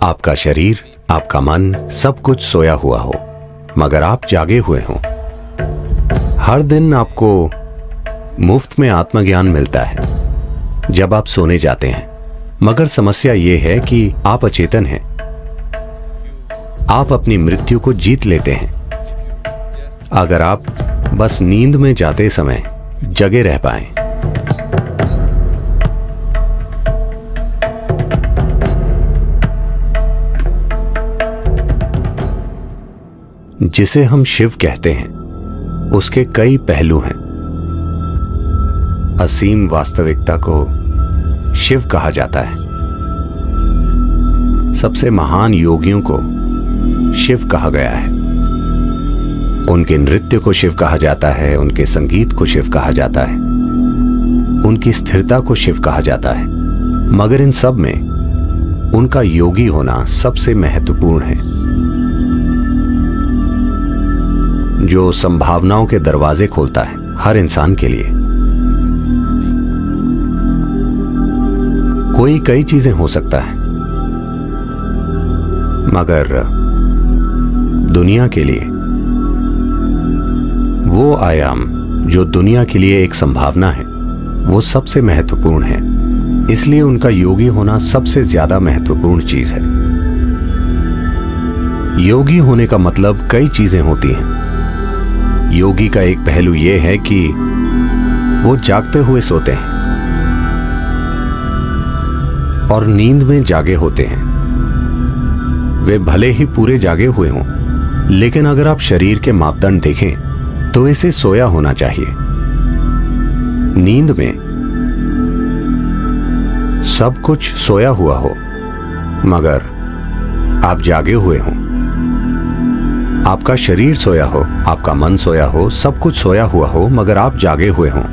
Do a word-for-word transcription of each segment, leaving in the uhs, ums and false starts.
आपका शरीर, आपका मन, सब कुछ सोया हुआ हो, मगर आप जागे हुए हो। हर दिन आपको मुफ्त में आत्मज्ञान मिलता है जब आप सोने जाते हैं, मगर समस्या यह है कि आप अचेतन हैं। आप अपनी मृत्यु को जीत लेते हैं अगर आप बस नींद में जाते समय जगे रह पाएं। जिसे हम शिव कहते हैं, उसके कई पहलू हैं। असीम वास्तविकता को शिव कहा जाता है। सबसे महान योगियों को शिव कहा गया है। उनके नृत्य को शिव कहा जाता है, उनके संगीत को शिव कहा जाता है, उनकी स्थिरता को शिव कहा जाता है। मगर इन सब में उनका योगी होना सबसे महत्वपूर्ण है, जो संभावनाओं के दरवाजे खोलता है हर इंसान के लिए। कोई कई चीजें हो सकता है, मगर दुनिया के लिए वो आयाम जो दुनिया के लिए एक संभावना है, वो सबसे महत्वपूर्ण है। इसलिए उनका योगी होना सबसे ज्यादा महत्वपूर्ण चीज है। योगी होने का मतलब कई चीजें होती हैं। योगी का एक पहलू यह है कि वो जागते हुए सोते हैं और नींद में जागे होते हैं। वे भले ही पूरे जागे हुए हों, लेकिन अगर आप शरीर के मापदंड देखें तो इसे सोया होना चाहिए। नींद में सब कुछ सोया हुआ हो, मगर आप जागे हुए हों। आपका शरीर सोया हो, आपका मन सोया हो, सब कुछ सोया हुआ हो, मगर आप जागे हुए हों।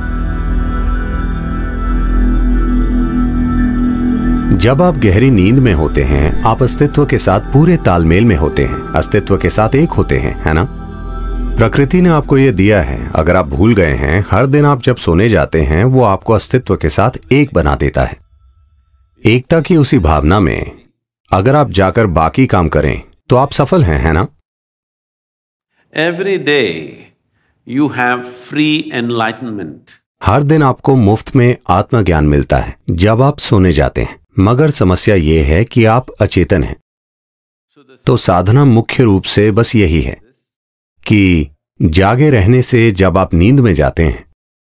जब आप गहरी नींद में होते हैं, आप अस्तित्व के साथ पूरे तालमेल में होते हैं, अस्तित्व के साथ एक होते हैं, है ना? प्रकृति ने आपको यह दिया है। अगर आप भूल गए हैं, हर दिन आप जब सोने जाते हैं, वो आपको अस्तित्व के साथ एक बना देता है। एकता की उसी भावना में अगर आप जाकर बाकी काम करें तो आप सफल हैं, है ना? Every day you have free enlightenment. हर दिन आपको मुफ्त में आत्मज्ञान मिलता है जब आप सोने जाते हैं, मगर समस्या यह है कि आप अचेतन हैं। तो साधना मुख्य रूप से बस यही है कि जागे रहने से जब आप नींद में जाते हैं,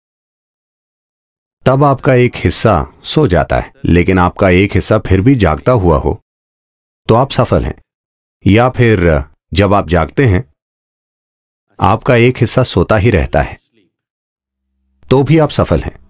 तब आपका एक हिस्सा सो जाता है, लेकिन आपका एक हिस्सा फिर भी जागता हुआ हो तो आप सफल हैं। या फिर जब आप जागते हैं, आपका एक हिस्सा सोता ही रहता है, तो भी आप सफल हैं।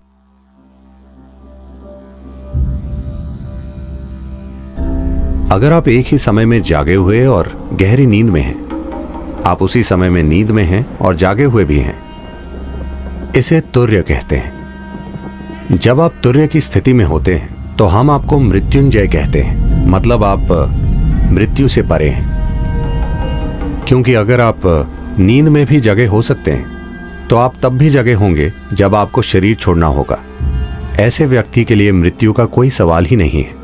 अगर आप एक ही समय में जागे हुए और गहरी नींद में हैं, आप उसी समय में नींद में हैं और जागे हुए भी हैं, इसे तुर्य कहते हैं। जब आप तुर्य की स्थिति में होते हैं तो हम आपको मृत्युंजय कहते हैं, मतलब आप मृत्यु से परे हैं। क्योंकि अगर आप नींद में भी जगे हो सकते हैं, तो आप तब भी जगे होंगे जब आपको शरीर छोड़ना होगा। ऐसे व्यक्ति के लिए मृत्यु का कोई सवाल ही नहीं है,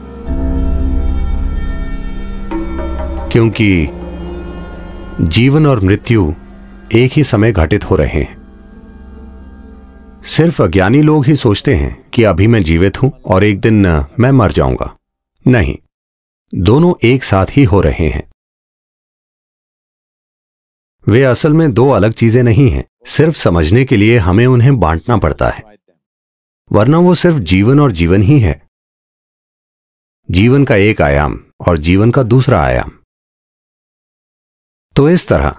क्योंकि जीवन और मृत्यु एक ही समय घटित हो रहे हैं। सिर्फ अज्ञानी लोग ही सोचते हैं कि अभी मैं जीवित हूं और एक दिन मैं मर जाऊंगा। नहीं, दोनों एक साथ ही हो रहे हैं। वे असल में दो अलग चीजें नहीं हैं। सिर्फ समझने के लिए हमें उन्हें बांटना पड़ता है, वरना वो सिर्फ जीवन और जीवन ही है। जीवन का एक आयाम और जीवन का दूसरा आयाम। तो इस तरह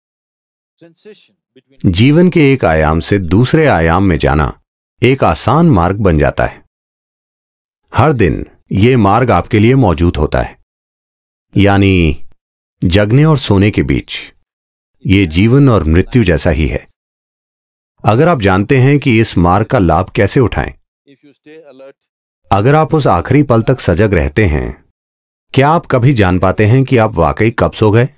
जीवन के एक आयाम से दूसरे आयाम में जाना एक आसान मार्ग बन जाता है। हर दिन ये मार्ग आपके लिए मौजूद होता है, यानी जगने और सोने के बीच। ये जीवन और मृत्यु जैसा ही है। अगर आप जानते हैं कि इस मार्ग का लाभ कैसे उठाएं, अगर आप उस आखिरी पल तक सजग रहते हैं, क्या आप कभी जान पाते हैं कि आप वाकई कब सो गए?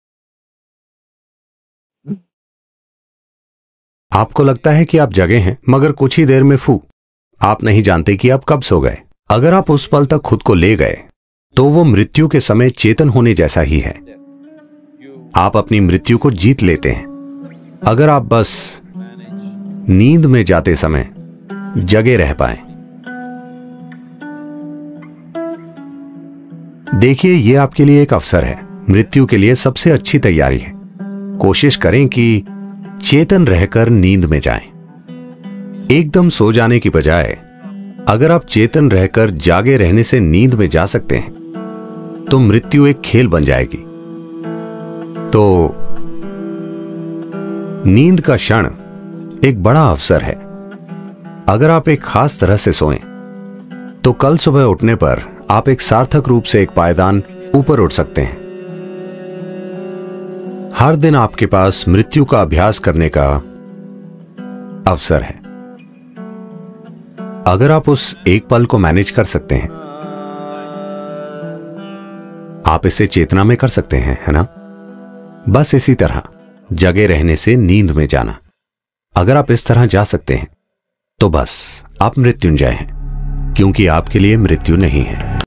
आपको लगता है कि आप जगे हैं, मगर कुछ ही देर में फू, आप नहीं जानते कि आप कब सो गए। अगर आप उस पल तक खुद को ले गए तो वो मृत्यु के समय चेतन होने जैसा ही है। आप अपनी मृत्यु को जीत लेते हैं अगर आप बस नींद में जाते समय जगे रह पाए। देखिए, यह आपके लिए एक अवसर है, मृत्यु के लिए सबसे अच्छी तैयारी है। कोशिश करें कि चेतन रहकर नींद में जाएं। एकदम सो जाने की बजाय अगर आप चेतन रहकर जागे रहने से नींद में जा सकते हैं तो मृत्यु एक खेल बन जाएगी। तो नींद का क्षण एक बड़ा अवसर है। अगर आप एक खास तरह से सोएं तो कल सुबह उठने पर आप एक सार्थक रूप से एक पायदान ऊपर उठ सकते हैं। हर दिन आपके पास मृत्यु का अभ्यास करने का अवसर है। अगर आप उस एक पल को मैनेज कर सकते हैं, आप इसे चेतना में कर सकते हैं, है ना? बस इसी तरह जगे रहने से नींद में जाना। अगर आप इस तरह जा सकते हैं तो बस आप मृत्युंजय हैं, क्योंकि आपके लिए मृत्यु नहीं है।